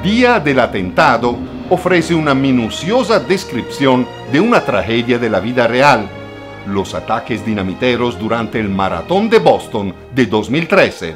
Día del Atentado ofrece una minuciosa descripción de una tragedia de la vida real, los ataques dinamiteros durante el Maratón de Boston de 2013.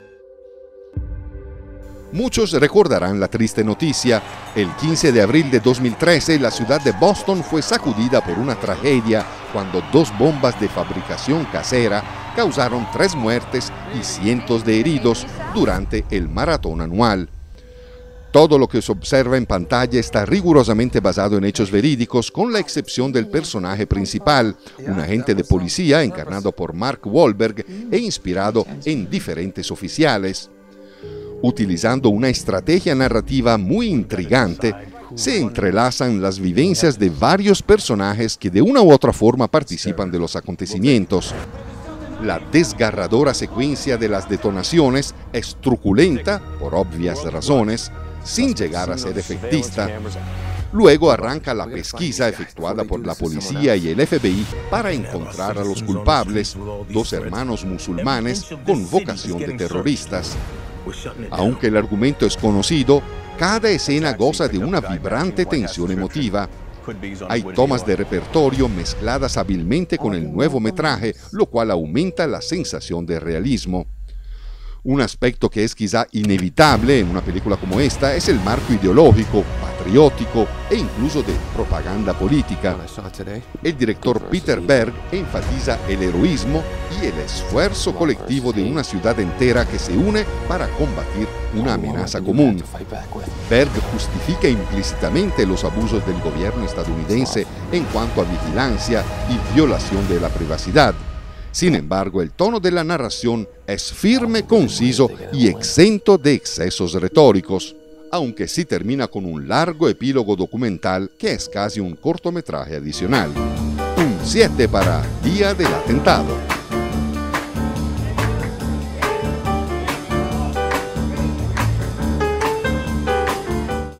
Muchos recordarán la triste noticia. El 15 de abril de 2013, la ciudad de Boston fue sacudida por una tragedia cuando dos bombas de fabricación casera causaron 3 muertes y cientos de heridos durante el maratón anual. Todo lo que se observa en pantalla está rigurosamente basado en hechos verídicos, con la excepción del personaje principal, un agente de policía encarnado por Mark Wahlberg e inspirado en diferentes oficiales. Utilizando una estrategia narrativa muy intrigante, se entrelazan las vivencias de varios personajes que de una u otra forma participan de los acontecimientos. La desgarradora secuencia de las detonaciones es truculenta, por obvias razones, sin llegar a ser efectista. Luego arranca la pesquisa efectuada por la policía y el FBI para encontrar a los culpables, 2 hermanos musulmanes con vocación de terroristas. Aunque el argumento es conocido, cada escena goza de una vibrante tensión emotiva. Hay tomas de repertorio mezcladas hábilmente con el nuevo metraje, lo cual aumenta la sensación de realismo. Un aspecto que es quizá inevitable en una película como esta es el marco ideológico, patriótico e incluso de propaganda política. El director Peter Berg enfatiza el heroísmo y el esfuerzo colectivo de una ciudad entera que se une para combatir una amenaza común. Berg justifica implícitamente los abusos del gobierno estadounidense en cuanto a vigilancia y violación de la privacidad. Sin embargo, el tono de la narración es firme, conciso y exento de excesos retóricos, aunque sí termina con un largo epílogo documental que es casi un cortometraje adicional. Un 7 para Día del Atentado.